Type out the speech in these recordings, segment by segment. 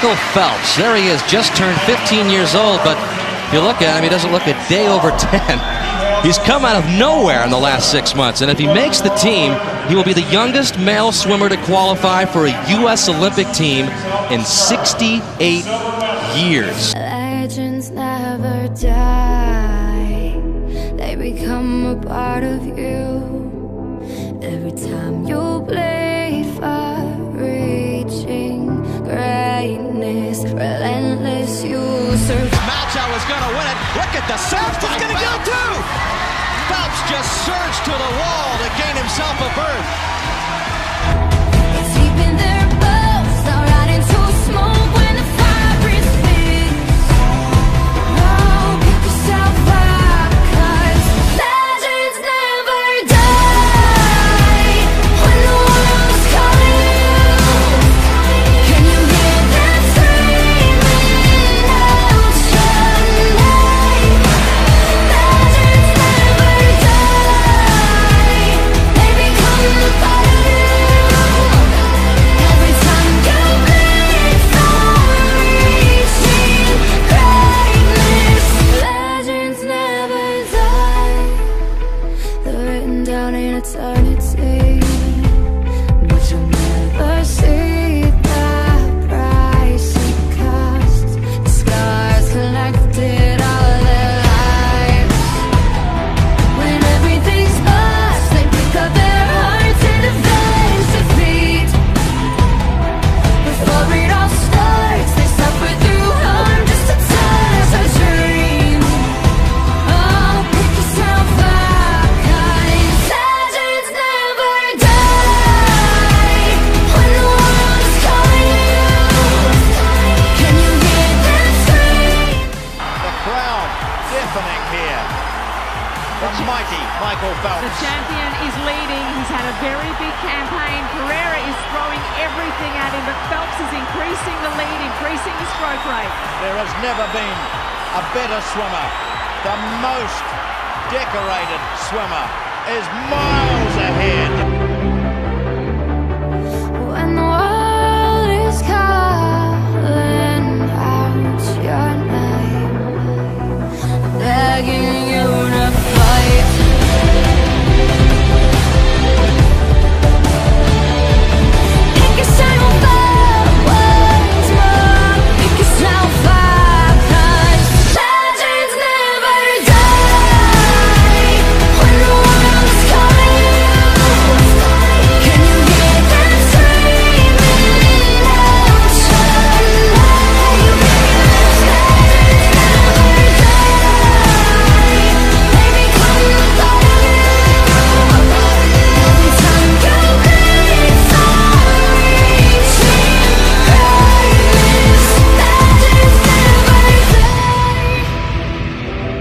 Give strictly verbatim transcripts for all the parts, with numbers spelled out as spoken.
Michael Phelps. There he is, just turned fifteen years old, but if you look at him, he doesn't look a day over ten. He's come out of nowhere in the last six months, and if he makes the team, he will be the youngest male swimmer to qualify for a U S Olympic team in sixty-eight years. Legends never die. They become a part of you. Every time you bleed for reaching greatness, relentless you survive. Macho is going to win it. Look at the surf. He's going to get it too. Phelps just surged to the wall to gain himself a berth. It's deep in their boats, they're right into smoke when the fire breathes big. Oh, pick yourself up, 'cause legends never die. When the world's calling you, can you hear them screaming out your name? Legends never die. They become a part of you. Every time you bleed for reaching greatness, legends never die. They're written down in eternity, but you'll never see the price it cost. The scars collected all their lives. When everything's lost, they pick up their hearts and avenge defeat. Before it all starts, they suffer through harm just to touch a dream. Oh, pick yourself up, 'cause legends never die. When the world's calling you, can you hear them scream? The crowd deafening here. The mighty Michael The Phelps. champion is leading. He's had a very big campaign. Pereira is throwing everything at him, but Phelps is increasing the lead, increasing the stroke rate. There has never been a better swimmer. The most decorated swimmer is miles ahead. When the world is calling out your name, begging you to fight. Pick yourself up once more. Pick yourself up, 'cause legends never die. When the world is calling you, can you hear them screaming out your name? Legends never die. They become a part of you. Every time you bleed for reaching greatness, legends never die.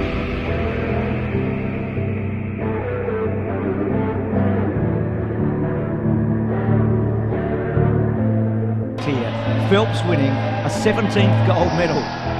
Here, Phelps winning a seventeenth gold medal.